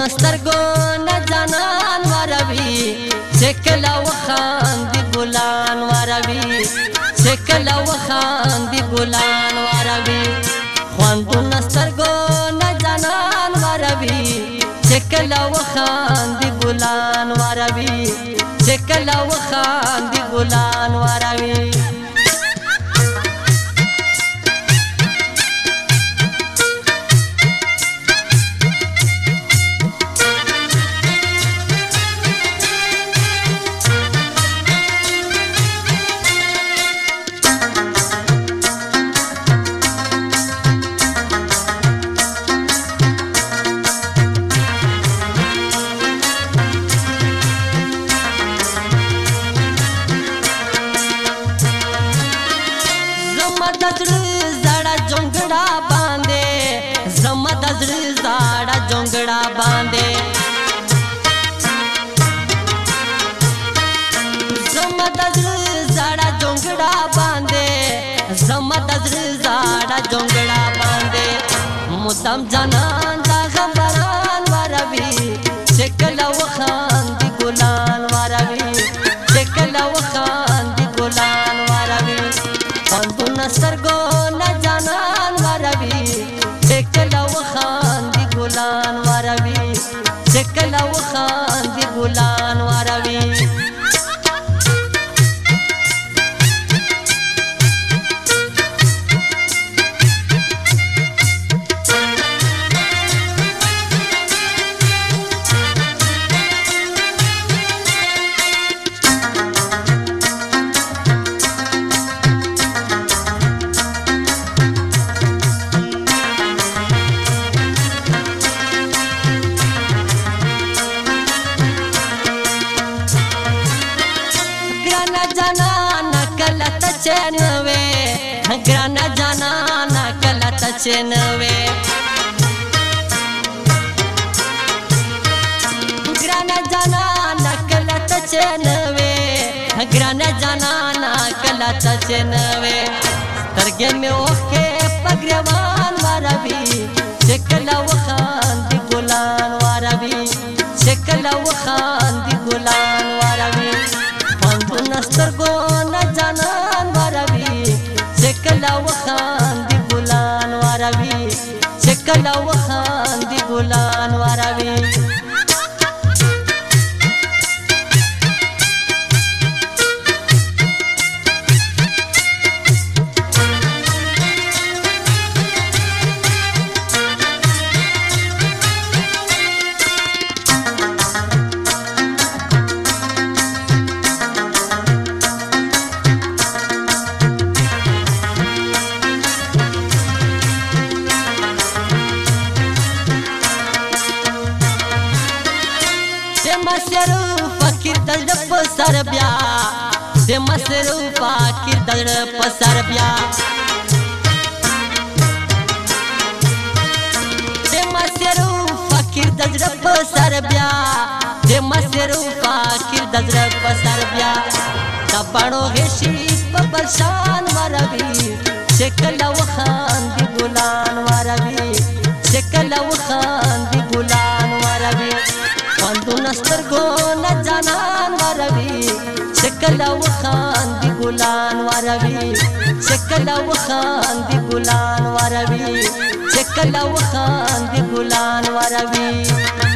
سترګو نه جانان وروي چې کله وخاندي ګلان وروي چې کله وخاندي ګلان وروي خوندونه سترګو نه جانان وروي چې کله وخاندي ګلان وروي چې کله وخاندي ګلان وروي زړه جونګړه باندې زما د زړه زړه جونګړه باندې زما د زړه زړه جونګړه باندې زما د زړه زړه جونګړه باندې مدام جانان دا خبران وروي چې کله وخاندي ګلان وروي چې کله وخاندي ګلان وروي خوندونه سترګو نه جانان وروي چې کله وخاندي ګلان وروي چې کله وخاندي ګلان وروي चेनवे ग्राना जाना ना कलत चेनवे ग्राना जाना ना कलत चेनवे ग्राना जाना ना कलत चेनवे तरगे में ओके पगरवान वारवी शकला वखांदी गुलान वारवी शकला वखांदी गुलान वारवी पंदु नस्तरगो न जानन वारवी शकला वखांदी गुलान वारवी शकला वखांदी गुलान वारवी मसरू फकीर दर्द पसर ब्या दे मसरू फकीर दर्द पसर ब्या दे मसरू फकीर दर्द पसर ब्या दे मसरू फकीर दर्द पसर ब्या तबड़ो हेशी पबरशान वरवी शकला वखांदी गुलान वरवी शकला वखांदी गुलान वरवी पंदु नस्तरगो न जानन वरवी शकला वखांदी गुलान वरवी शकला वखांदी गुलान वरवी शकला वखांदी गुलान वरवी